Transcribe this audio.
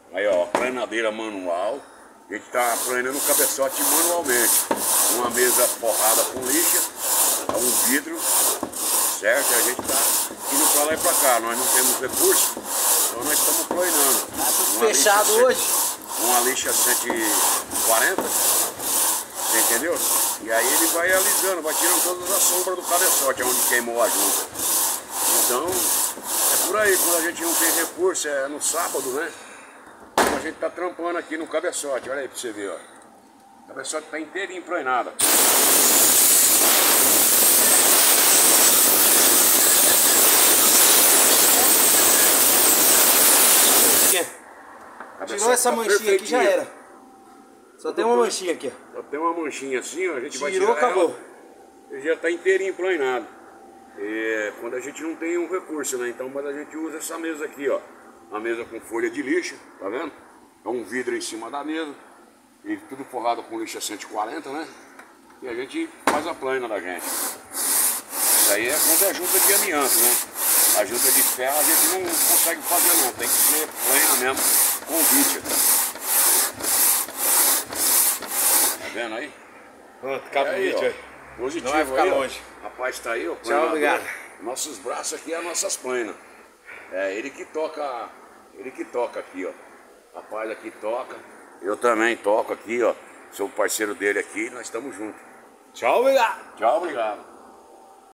Aí ó, planeadeira manual. A gente tá planejando o cabeçote manualmente. Uma mesa forrada com lixa, um vidro, certo? E a gente tá indo pra lá e pra cá. Nós não temos recurso, então nós estamos planejando. Tá tudo fechado hoje. Uma lixa 140, você entendeu? E aí ele vai alisando, vai tirando todas as sombras do cabeçote, onde queimou a junta. Então, é por aí, quando a gente não tem recurso, é no sábado, né? Então a gente tá trampando aqui no cabeçote, olha aí pra você ver, ó. O cabeçote tá inteirinho emploinado. Tirou essa manchinha aqui, já era. Só tem uma manchinha aqui, ó. Só tem uma manchinha assim, ó. A gente vai tirou, tirar acabou. Ele já tá inteirinho emploinado. Quando a gente não tem um recurso, né? Então, mas a gente usa essa mesa aqui, ó. Uma mesa com folha de lixa, tá vendo? É um vidro em cima da mesa. E tudo forrado com lixa 140, né? E a gente faz a plana da gente. Isso aí é quando é junta de amianto, né? A junta de ferro a gente não consegue fazer não. Tem que ser plana mesmo. Convite. Tá vendo aí? Pronto, acaba o vídeo aí. Positivo. Não vai ficar aí, longe. Ó. Rapaz, tá aí, ó. Tchau, obrigado. Nossos braços aqui é nossas planas. É ele que toca aqui, ó. Rapaz aqui toca. Eu também toco aqui, ó. Sou parceiro dele aqui, nós estamos juntos. Tchau, obrigado. Tchau, obrigado.